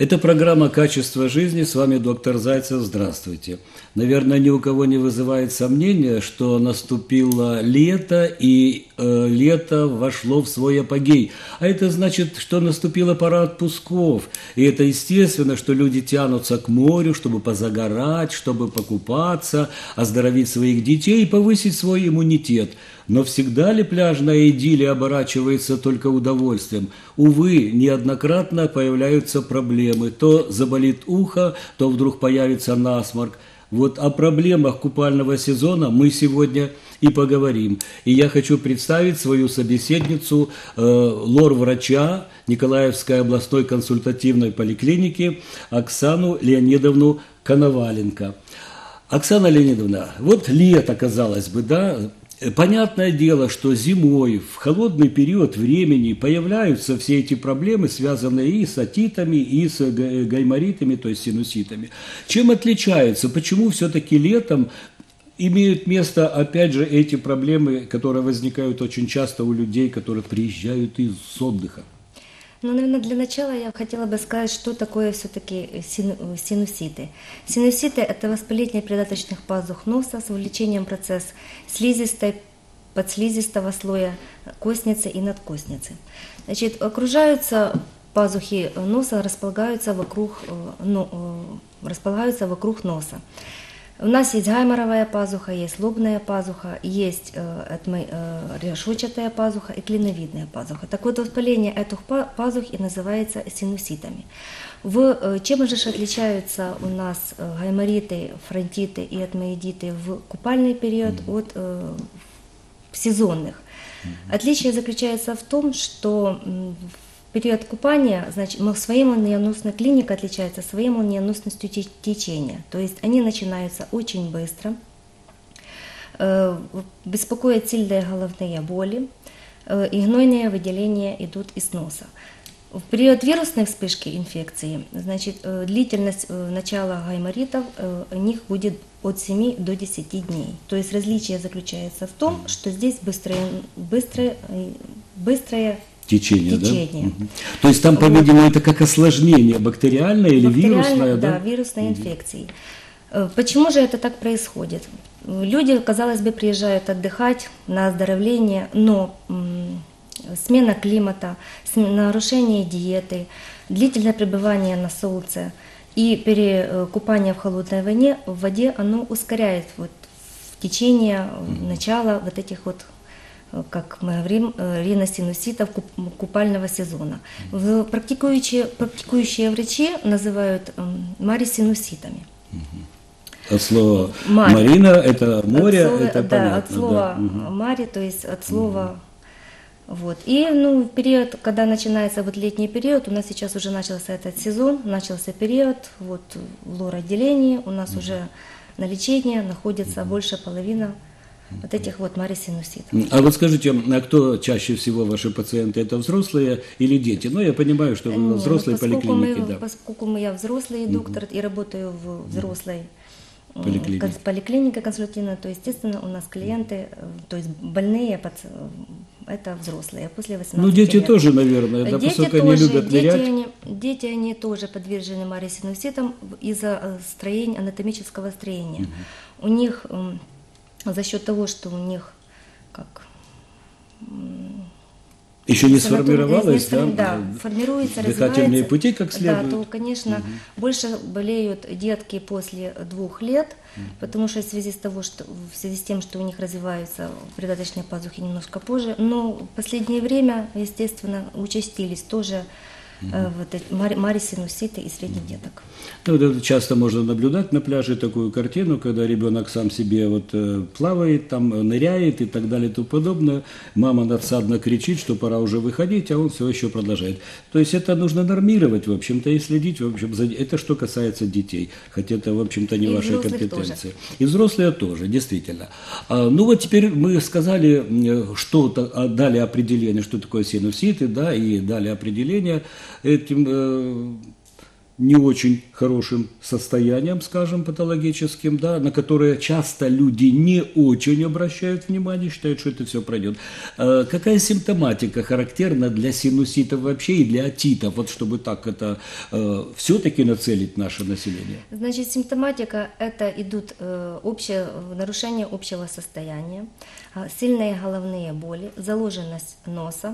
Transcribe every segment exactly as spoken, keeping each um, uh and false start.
Это программа «Качество жизни». С вами доктор Зайцев. Здравствуйте. Наверное, ни у кого не вызывает сомнения, что наступило лето, и э, лето вошло в свой апогей. А это значит, что наступила пора отпусков. И это естественно, что люди тянутся к морю, чтобы позагорать, чтобы покупаться, оздоровить своих детей и повысить свой иммунитет. Но всегда ли пляжная идиллия оборачивается только удовольствием? Увы, неоднократно появляются проблемы. То заболит ухо, то вдруг появится насморк. Вот о проблемах купального сезона мы сегодня и поговорим. И я хочу представить свою собеседницу, э, лор-врача Николаевской областной консультативной поликлиники Оксану Леонидовну Коноваленко. Оксана Леонидовна, вот лето, казалось бы, да? Понятное дело, что зимой, в холодный период времени появляются все эти проблемы, связанные и с отитами, и с гайморитами, то есть синуситами. Чем отличаются? Почему все-таки летом имеют место, опять же, эти проблемы, которые возникают очень часто у людей, которые приезжают из отдыха? Ну, наверное, для начала я хотела бы сказать, что такое все-таки синуситы. Синуситы – это воспаление придаточных пазух носа с увеличением процесса слизистой, подслизистого слоя костницы и надкостницы. Значит, окружаются пазухи носа, располагаются вокруг, ну, располагаются вокруг носа. У нас есть гайморовая пазуха, есть лобная пазуха, есть э, э, решетчатая пазуха и клиновидная пазуха. Так вот, воспаление этих пазух и называется синуситами. В, э, чем же отличаются у нас э, гаймориты, фронтиты и этмоидиты в купальный период mm-hmm. от э, сезонных? Mm-hmm. Отличие заключается в том, что э, в период купания, значит, своей молниеносной клиника отличается своей молниеносностью течения. То есть они начинаются очень быстро, э, беспокоят сильные головные боли, э, и гнойные выделения идут из носа. В период вирусной вспышки инфекции, значит, э, длительность э, начала гайморитов э, у них будет от семи до десяти дней. То есть различие заключается в том, что здесь быстрое, быстрое, быстрое Течение, Течение. Да? Угу. То есть там, по-видимому, это как осложнение бактериальное или вирусное? Да, да, вирусной угу. инфекции. Почему же это так происходит? Люди, казалось бы, приезжают отдыхать на оздоровление, но смена климата, нарушение диеты, длительное пребывание на солнце и перекупание в холодной воде, в воде, оно ускоряет вот в течение угу. начала вот этих вот, как мы говорим, риносинуситов купального сезона. Практикующие, практикующие врачи называют марисинуситами. От слова Мари. Марина – это море, слова, это да, понятно. От слова да. Мари, то есть от слова… Угу. Вот. И ну, в период, когда начинается вот летний период, у нас сейчас уже начался этот сезон, начался период, вот в лор-отделении у нас угу. уже на лечении находится угу. больше половины вот этих вот марисинуситов. А вот скажите, а кто чаще всего ваши пациенты? Это взрослые или дети? Ну, я понимаю, что вы на взрослой поликлинике. Мы, да. Поскольку я взрослый доктор угу. и работаю в взрослой поликлинике, поликлинике консультативной, то, естественно, у нас клиенты, то есть больные, это взрослые, после восемнадцати Ну, дети лет. тоже, наверное, да, дети поскольку тоже, они любят дети, нырять. Они, дети, они тоже подвержены марисинуситам из-за строения, анатомического строения. Угу. У них… За счет того, что у них как еще не сформировалось, да, да, формируется, дыхательные пути как следует, да, то, конечно, угу. больше болеют детки после двух лет, угу. потому что в связи с того, что в связи с тем, что у них развиваются придаточные пазухи немножко позже, но в последнее время, естественно, участились тоже Mm-hmm. вот эти марисинуситы и средних деток. Ну, вот часто можно наблюдать на пляже такую картину, когда ребенок сам себе вот э, плавает, там ныряет и так далее и тому подобное. Мама надсадно кричит, что пора уже выходить, а он все еще продолжает. То есть это нужно нормировать, в общем-то, и следить, в общем, за... это что касается детей, хотя это, в общем-то, не и вашей компетенции. Тоже. И взрослые тоже, действительно. А, ну вот теперь мы сказали, что дали определение, что такое синуситы, да, и дали определение этим э, не очень хорошим состоянием, скажем, патологическим, да, на которые часто люди не очень обращают внимание, считают, что это все пройдет. Э, какая симптоматика характерна для синуситов вообще и для отитов, вот чтобы так это э, все-таки нацелить наше население? Значит, симптоматика – это идут э, общее, нарушение общего состояния, э, сильные головные боли, заложенность носа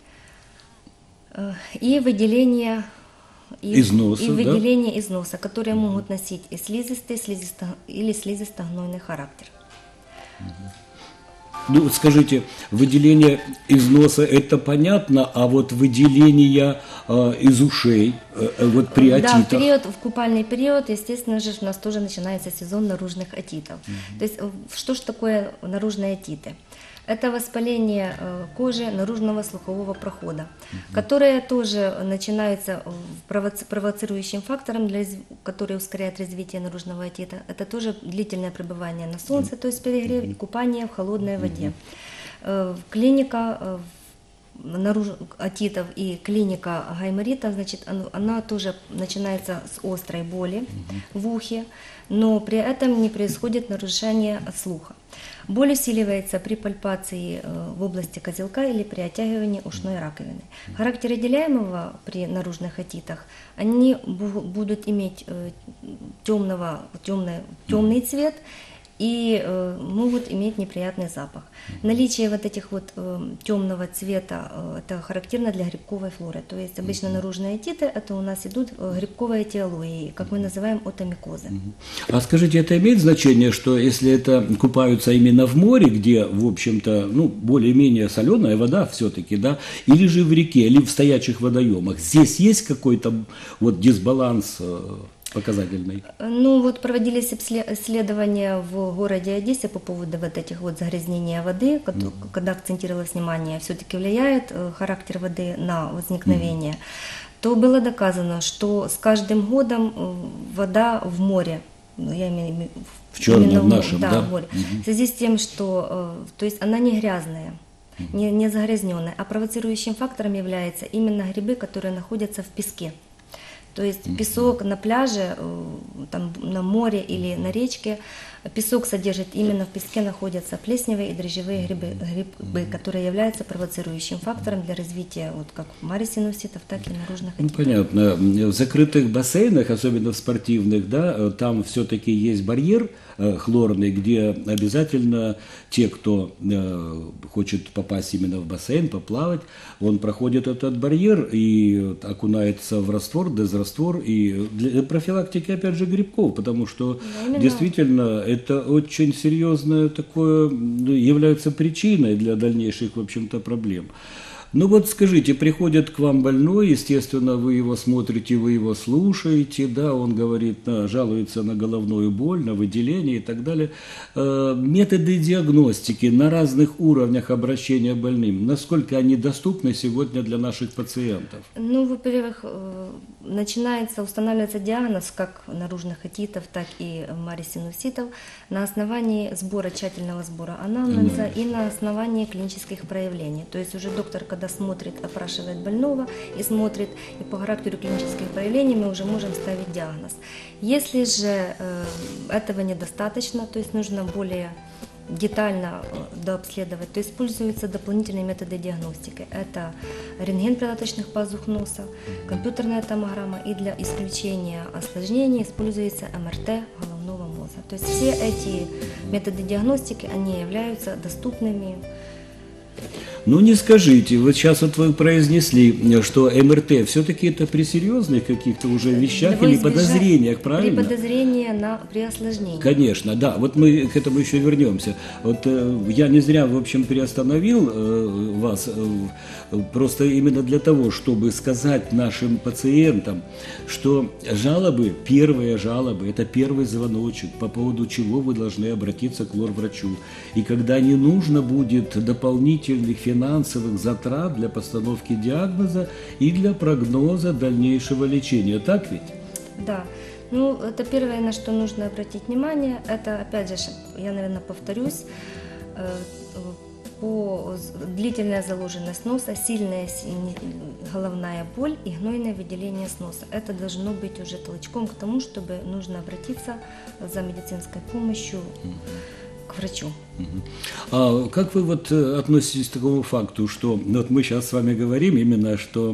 э, и выделение и, из носа, и да? выделение из носа, которые могут носить и слизистый, слизисто, или слизисто-гнойный характер. Ну, вот скажите, выделение из носа это понятно, а вот выделение э, из ушей, э, вот при отитах. Да, в, период, в купальный период, естественно же, у нас тоже начинается сезон наружных отитов. Mm-hmm. То есть, что же такое наружные отиты? Это воспаление кожи наружного слухового прохода, угу. которое тоже начинается провоци- провоцирующим фактором, для, который ускоряет развитие наружного отита. Это тоже длительное пребывание на солнце, то есть перегрев, и купание в холодной воде. Угу. Клиника наруж... отитов и клиника гайморита, значит, она тоже начинается с острой боли угу. в ухе, но при этом не происходит нарушение слуха. Боль усиливается при пальпации в области козелка или при оттягивании ушной раковины. Характер отделяемого при наружных отитах, они будут иметь темного, темный, темный цвет и э, могут иметь неприятный запах. Наличие вот этих вот э, темного цвета э, это характерно для грибковой флоры. То есть обычно наружные отиты это у нас идут э, грибковые этиологии, как мы называем отомикозы. А скажите, это имеет значение, что если это купаются именно в море, где, в общем-то, ну, более-менее соленая вода все-таки, да, или же в реке, или в стоячих водоемах, здесь есть какой-то вот дисбаланс э, показательный? Ну вот проводились исследования в городе Одессе по поводу вот этих вот загрязнения воды, mm-hmm. когда акцентировалось внимание, все-таки влияет характер воды на возникновение, mm-hmm. то было доказано, что с каждым годом вода в море, я имею в виду в черном, в нашем, да, да? В море, mm-hmm. в связи с тем, что то есть она не грязная, mm-hmm. не, не загрязненная, а провоцирующим фактором являются именно грибы, которые находятся в песке. То есть песок на пляже, там, на море или на речке, песок содержит, именно в песке находятся плесневые и дрожжевые грибы, грибы, которые являются провоцирующим фактором для развития вот как марисинуситов, так и наружных отитов. Ну, понятно. В закрытых бассейнах, особенно в спортивных, да, там все-таки есть барьер хлорный, где обязательно те, кто э, хочет попасть именно в бассейн, поплавать, он проходит этот барьер и окунается в раствор, дезраствор, и для профилактики, опять же, грибков, потому что да, действительно это очень серьезное такое, является причиной для дальнейших, в общем-то, проблем. Ну вот скажите, приходит к вам больной, естественно, вы его смотрите, вы его слушаете, да, он говорит, на, жалуется на головную боль, на выделение и так далее. Э, методы диагностики на разных уровнях обращения к больным, насколько они доступны сегодня для наших пациентов? Ну, во-первых, начинается, устанавливается диагноз как наружных отитов, так и марисинуситов на основании сбора, тщательного сбора анамнеза mm-hmm. и на основании клинических проявлений. То есть уже доктор, когда смотрит, опрашивает больного и смотрит, и по характеру клинических проявлений мы уже можем ставить диагноз. Если же э, этого недостаточно, то есть нужно более детально дообследовать, то используются дополнительные методы диагностики. Это рентген придаточных пазух носа, компьютерная томограмма, и для исключения осложнений используется эм эр тэ головного мозга. То есть все эти методы диагностики, они являются доступными. Ну не скажите, вот сейчас вот вы произнесли, что эм эр тэ все-таки это при серьезных каких-то уже вещах или подозрениях, правильно? При подозрении на, при осложнении. Конечно, да, вот мы к этому еще вернемся. Вот э, я не зря, в общем, приостановил э, вас, э, просто именно для того, чтобы сказать нашим пациентам, что жалобы, первые жалобы, это первый звоночек, по поводу чего вы должны обратиться к лор-врачу. И когда не нужно будет дополнительных финансовых затрат для постановки диагноза и для прогноза дальнейшего лечения. Так ведь? Да. Ну, это первое, на что нужно обратить внимание, это, опять же, я, наверное, повторюсь, по длительная заложенность носа, сильная си- головная боль и гнойное выделение с носа. Это должно быть уже толчком к тому, чтобы нужно обратиться за медицинской помощью к врачу. А как вы вот э, относитесь к такому факту, что ну, вот мы сейчас с вами говорим именно, что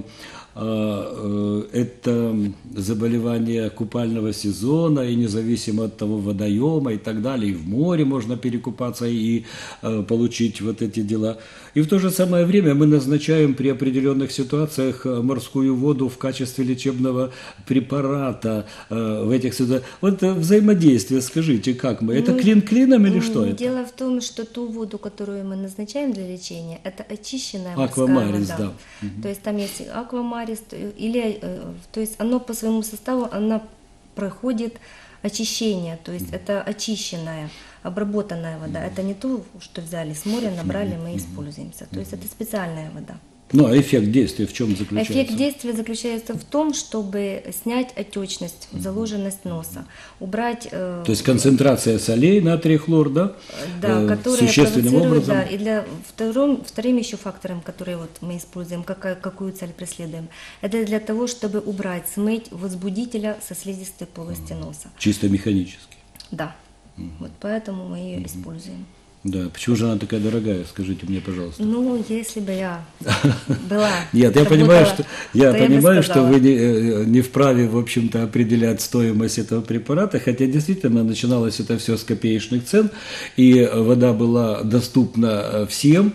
а, э, это заболевание купального сезона, и независимо от того водоема и так далее, и в море можно перекупаться и э, получить вот эти дела. И в то же самое время мы назначаем при определенных ситуациях э, морскую воду в качестве лечебного препарата э, в этих ситуациях. Вот э, взаимодействие, скажите, как мы? Это Ну, клин клином или что М, это? Дело в том, что ту воду, которую мы назначаем для лечения, это очищенная морская Аквамарис, вода. да. То есть там есть аквамарис, то- или, э, то есть оно по своему составу, она проходит очищение, то есть это очищенная, обработанная вода. Это не то, что взяли с моря, набрали, мы используемся. То есть это специальная вода. Ну, а эффект действия в чем заключается? Эффект действия заключается в том, чтобы снять отечность, заложенность носа, убрать э, То есть концентрация солей, натрий, хлор, да? да, э, которые существенным провоцируют, образом. да, и для втором, вторым еще фактором, который вот мы используем, какая, какую цель преследуем, это для того, чтобы убрать, смыть возбудителя со слизистой полости носа. Чисто механически. Да, вот поэтому мы ее используем. Да. Почему же она такая дорогая? Скажите мне, пожалуйста. Ну, если бы я была, Нет, я работала, понимаю, что я то бы понимаю, что сказала. вы не, э, не вправе, в общем-то, определять стоимость этого препарата, хотя действительно начиналось это все с копеечных цен, и вода была доступна э, всем.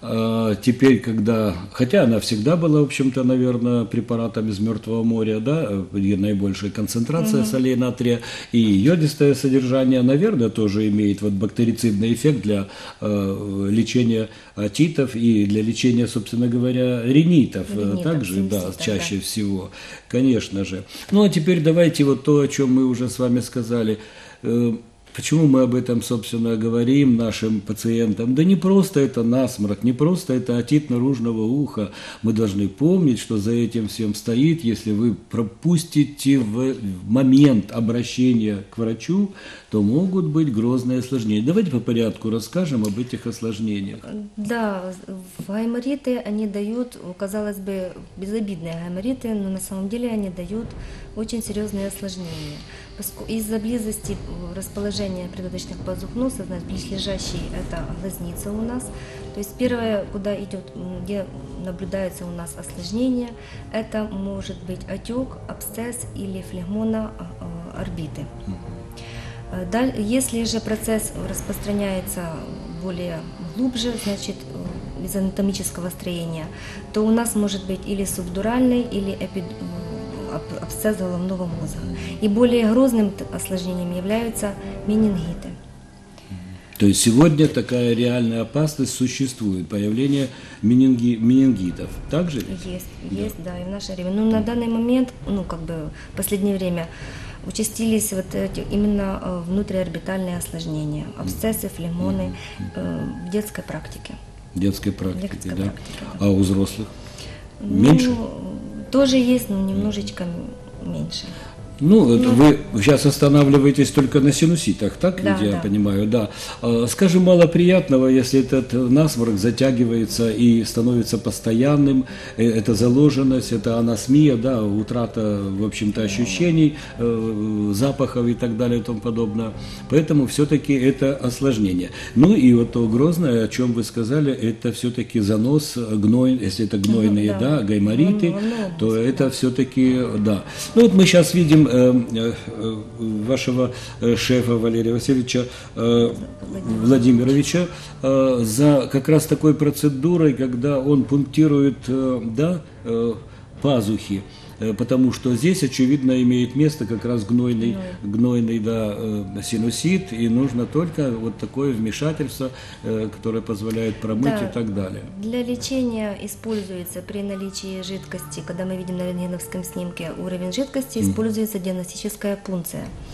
А теперь, когда, хотя она всегда была, в общем-то, наверное, препаратом из Мертвого моря, да, где наибольшая концентрация солей натрия и йодистое содержание, наверное, тоже имеет вот бактерицидный эффект для э, лечения отитов и для лечения, собственно говоря, ринитов, Ринитов, также, да, синуситов, чаще да. всего, конечно же. Ну, а теперь давайте вот то, о чем мы уже с вами сказали. Э, Почему мы об этом, собственно, говорим нашим пациентам? Да не просто это насморк, не просто это отит наружного уха. Мы должны помнить, что за этим всем стоит, если вы пропустите в момент обращения к врачу, то могут быть грозные осложнения. Давайте по порядку расскажем об этих осложнениях. Да, гаймориты, они дают, казалось бы, безобидные гаймориты, но на самом деле они дают очень серьезные осложнения. Поско- Из-за близости э, расположения придаточных пазух носа, значит, близлежащий это глазница у нас. То есть первое, куда идет, м, где наблюдается у нас осложнение, это может быть отек, абсцесс или флегмона э, э, орбиты. Э, даль- Если же процесс распространяется более глубже, значит, э, из анатомического строения, то у нас может быть или субдуральный, или эпид... ап- абсцесс головного мозга. И более грозным т- осложнением являются менингиты. То есть сегодня такая реальная опасность существует, появление менинги- менингитов. Так же? Есть, есть, да, и в наше время. Но на данный момент, ну, как бы в последнее время участились вот эти именно э, внутриорбитальные осложнения, абсцессы, флегмоны э, в детской практике. Детской практики, Детской да? практике, да. А у взрослых? Ну, Меньше? тоже есть, но немножечко меньше. Ну, это вы сейчас останавливаетесь только на синуситах, так Да, ведь я да. понимаю, да. А, Скажем, мало приятного, если этот насморк затягивается и становится постоянным, э, это заложенность, это анасмия, да, утрата, в общем-то, ощущений, э, запахов и так далее и тому подобное. Поэтому все-таки это осложнение. Ну и вот то грозное, о чем вы сказали, это все-таки занос, гной, если это гнойные, да. да, гаймориты, Гной- гной то область, это все-таки, да. Ну вот мы сейчас видим э, э, э, вашего э, шефа Валерия Васильевича э, Владимировича э, за как раз такой процедурой, когда он пунктирует, э, да, э, пазухи. Э, Потому что здесь, очевидно, имеет место как раз гнойный, гнойный да, э, синусит, и нужно только вот такое вмешательство, э, которое позволяет промыть Да. и так далее. Для лечения используется при наличии жидкости, когда мы видим на рентгеновском снимке уровень жидкости, используется диагностическая пункция.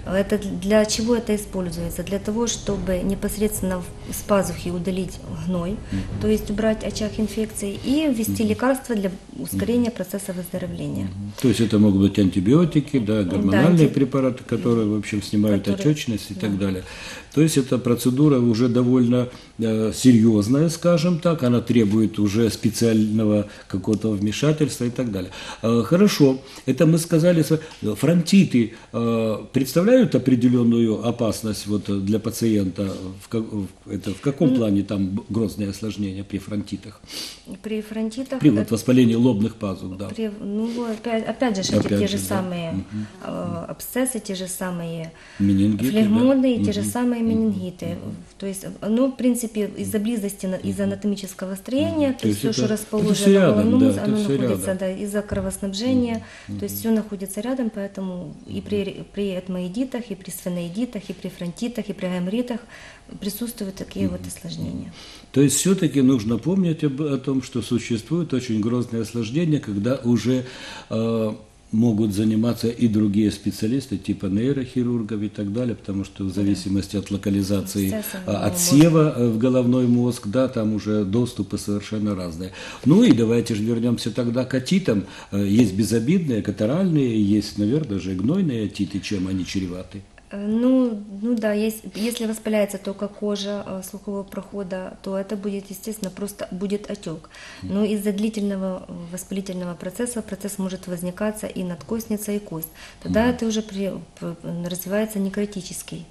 Это для чего это используется? Для того, чтобы непосредственно с пазухи удалить гной, mm-hmm. то есть убрать очаг инфекции и ввести mm-hmm. лекарства для ускорения mm-hmm. процесса выздоровления. Mm-hmm. То есть это могут быть антибиотики, да, гормональные да, препараты, которые, в общем, снимают которые... отечность и да. так далее. То есть эта процедура уже довольно э, серьезная, скажем так, она требует уже специального какого-то вмешательства и так далее. Э, хорошо, это мы сказали, фронтиты э, представляют определенную опасность вот, для пациента, в, как, в, это, в каком mm. плане там грозные осложнения при фронтитах? При фронтитах? При вот, воспалении лобных пазух, да. При, ну, опять, опять же, опять эти те же, же самые да. э, абсцессы, те же самые менингиты, флегмоны, да? те же самые менингиты. Mm-hmm. То есть, ну, в принципе, из-за близости, из-за анатомического строения, mm-hmm. то есть все, это, что расположено в головном мозге, да, оно находится да, из-за кровоснабжения, mm-hmm. то есть все находится рядом, поэтому и при, при этмоидитах, и при сфеноидитах, и при фронтитах, и при гайморитах присутствуют такие mm-hmm. вот осложнения. То есть все-таки нужно помнить об, о том, что существуют очень грозные осложнения, когда уже э, могут заниматься и другие специалисты, типа нейрохирургов и так далее, потому что в зависимости от локализации отсева в головной мозг, да, там уже доступы совершенно разные. Ну и давайте же вернемся тогда к отитам. Есть безобидные, катаральные, есть, наверное, даже гнойные отиты, чем они чреваты. Ну, ну да, есть, если воспаляется только кожа э, слухового прохода, то это будет, естественно, просто будет отек. Но из-за длительного воспалительного процесса процесс может возникаться и надкостница, и кость. Тогда mm-hmm. это уже при, развивается некротический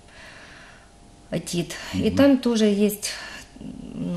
отит. Mm-hmm. И там тоже есть ну,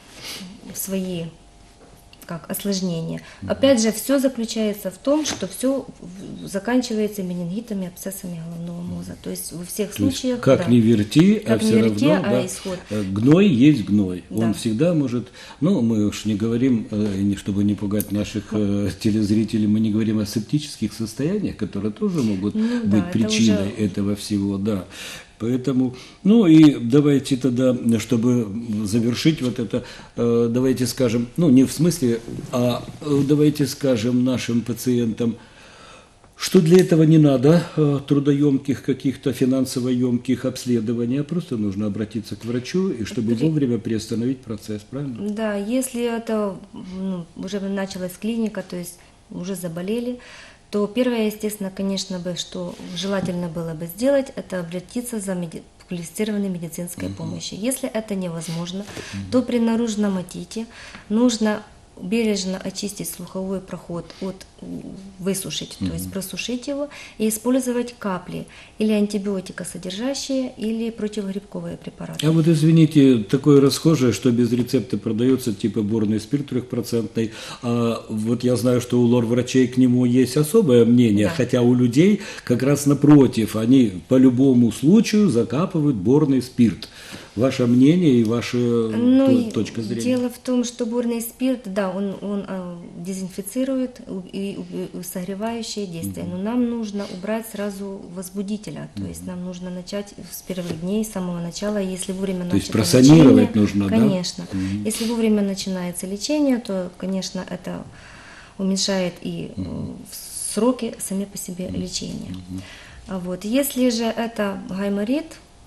свои как осложнения. Mm-hmm. Опять же, все заключается в том, что все заканчивается менингитами, абсцессами головного мозга. То есть во всех То случаях... Есть, как да, не верти, как а не все верти, равно а да, исход. Гной есть гной. Да. Он всегда может... Ну, мы уж не говорим, чтобы не пугать наших телезрителей, мы не говорим о септических состояниях, которые тоже могут ну, быть да, причиной уже... этого всего. Да. Поэтому, ну и давайте тогда, чтобы завершить вот это, давайте скажем, ну не в смысле, а давайте скажем нашим пациентам, что для этого не надо трудоемких, каких-то финансово емких обследований, а просто нужно обратиться к врачу, и чтобы вовремя приостановить процесс, правильно? Да, если это ну, уже началась клиника, то есть уже заболели, то первое, естественно, конечно бы, что желательно было бы сделать, это обратиться за меди... квалифицированной медицинской uh-huh. помощью. Если это невозможно, uh-huh. то при наружном отите нужно бережно очистить слуховой проход, от высушить, uh-huh. то есть просушить его и использовать капли или антибиотикосодержащие, или противогрибковые препараты. А вот извините, такое расхожее, что без рецепта продается типа борный спирт трехпроцентный. А вот я знаю, что у лор-врачей к нему есть особое мнение, да. хотя у людей как раз напротив, они по любому случаю закапывают борный спирт. Ваше мнение и ваша ну, точка зрения? Дело в том, что борный спирт, да, он, он э, дезинфицирует и, и, и согревающее действие, mm-hmm. но нам нужно убрать сразу возбудителя, то mm-hmm. есть нам нужно начать с первых дней, с самого начала, если вовремя то начать лечение. То есть просанировать нужно, конечно. да? Конечно. Если вовремя начинается лечение, то, конечно, это уменьшает и mm-hmm. сроки сами по себе mm-hmm. лечения. Mm-hmm. Вот. Если же это гайморит,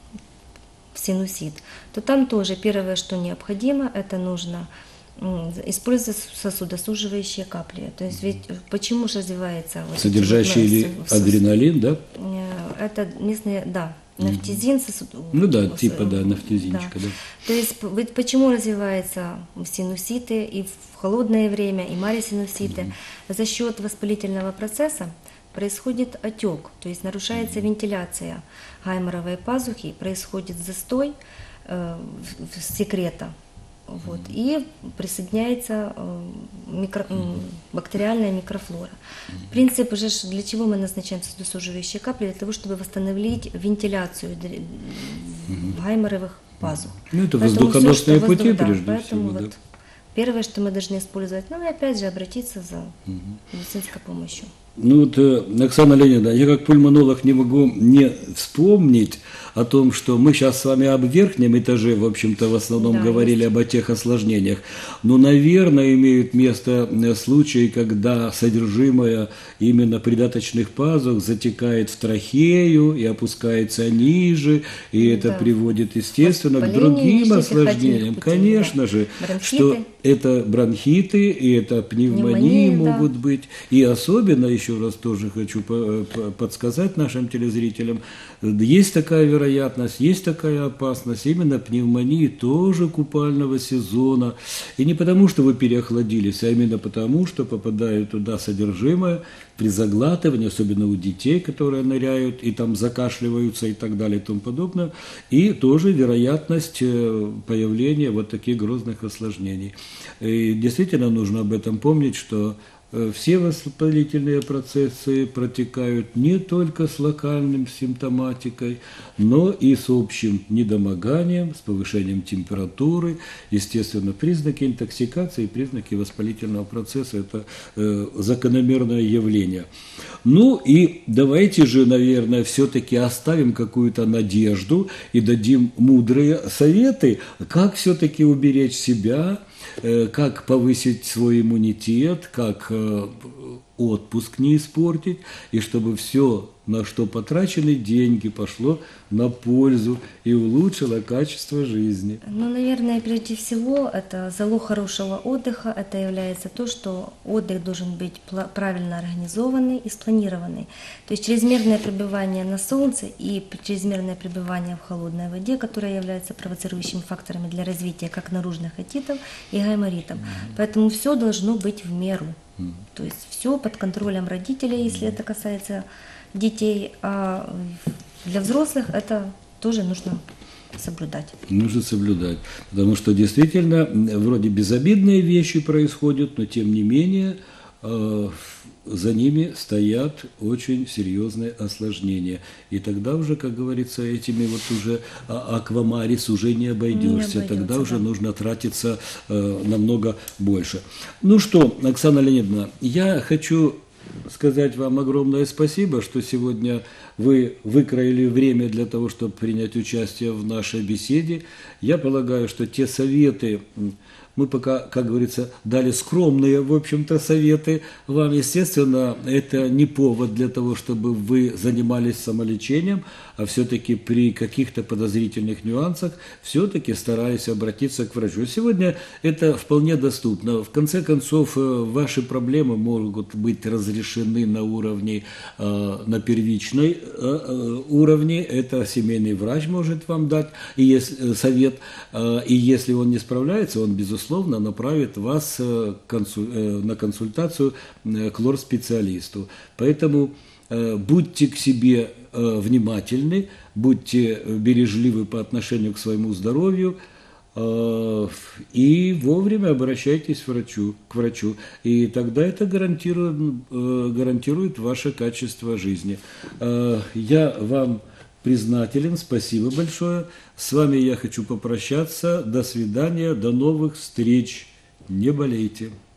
синусит, то там тоже первое, что необходимо, это нужно использовать сосудосуживающие капли. То есть ведь почему же развивается... Вот содержащие вот, адреналин, да? Это местные, да, нафтизин. Сосуд... Ну да, типа, да, нафтизинчика, да. да. То есть ведь почему развиваются синуситы и в холодное время, и марисинуситы? Mm-hmm. За счет воспалительного процесса происходит отек, то есть нарушается mm-hmm. вентиляция гайморовой пазухи, происходит застой э, секрета, вот, mm-hmm. и присоединяется э, микро, mm-hmm. бактериальная микрофлора. Mm-hmm. Принцип же, для чего мы назначаем сосудосуживающие капли? Для того, чтобы восстановить вентиляцию mm-hmm. гайморовых пазух. Ну, это воздухоносные все, пути, воздух, прежде да, поэтому всего, вот да. Первое, что мы должны использовать, ну и опять же обратиться за mm-hmm. медицинской помощью. Ну вот, э, Оксана Леонидовна, я как пульмонолог не могу не вспомнить о том, что мы сейчас с вами об верхнем этаже, в общем-то, в основном Да, говорили об тех осложнениях. Но, наверное, имеют место э, случаи, когда содержимое именно придаточных пазух затекает в трахею и опускается ниже, и это Да. приводит, естественно, к Воспаление другим нижних дыхательных осложнениям. путей, Конечно да. же, Бронхиты. что это бронхиты, и это пневмонии Пневмония, да. могут быть. И особенно, еще раз тоже хочу по- по- подсказать нашим телезрителям, есть такая вероятность, есть такая опасность именно пневмонии тоже купального сезона. И не потому, что вы переохладились, а именно потому, что попадает туда содержимое при заглатывании, особенно у детей, которые ныряют и там закашливаются и так далее и тому подобное. И тоже вероятность э, появления вот таких грозных осложнений. И действительно нужно об этом помнить, что э, все воспалительные процессы протекают не только с локальным симптоматикой, но и с общим недомоганием, с повышением температуры. Естественно, признаки интоксикации, признаки воспалительного процесса – это э, закономерное явление. Ну и давайте же, наверное, все-таки оставим какую-то надежду и дадим мудрые советы, как все-таки уберечь себя, э, как повысить свой иммунитет, как э, отпуск не испортить, и чтобы все, на что потрачены деньги, пошло на пользу и улучшило качество жизни. Ну, наверное, прежде всего, это залог хорошего отдыха, это является то, что отдых должен быть пла- правильно организованный и спланированный. То есть чрезмерное пребывание на солнце и чрезмерное пребывание в холодной воде, которое является провоцирующими факторами для развития как наружных отитов и гайморитов. Поэтому все должно быть в меру. То есть все под контролем родителей, если это касается детей, а для взрослых это тоже нужно соблюдать. Нужно соблюдать, потому что действительно м, вроде безобидные вещи происходят, но тем не менее э, за ними стоят очень серьезные осложнения. И тогда уже, как говорится, этими вот уже а, аквамарис уже не обойдешься, Не обойдется, тогда уже да. нужно тратиться э, намного больше. Ну что, Оксана Леонидовна, я хочу сказать вам огромное спасибо, что сегодня вы выкроили время для того, чтобы принять участие в нашей беседе. Я полагаю, что те советы, м, мы пока, как говорится, дали скромные, в общем-то, советы вам. Естественно, это не повод для того, чтобы вы занимались самолечением, а все-таки при каких-то подозрительных нюансах все-таки стараюсь обратиться к врачу. Сегодня это вполне доступно. В конце концов, э, ваши проблемы могут быть разрешены на уровне, э, на первичной э, э, уровне. Это семейный врач может вам дать и если, э, совет. Э, и если он не справляется, он, безусловно, направит вас э, консуль, э, на консультацию э, к лор-специалисту. Поэтому э, будьте к себе э, внимательны, будьте бережливы по отношению к своему здоровью, э, и вовремя обращайтесь к врачу, к врачу. И тогда это гарантирует, э, гарантирует ваше качество жизни. Э, я вам признателен, спасибо большое. С вами я хочу попрощаться. До свидания, до новых встреч. Не болейте.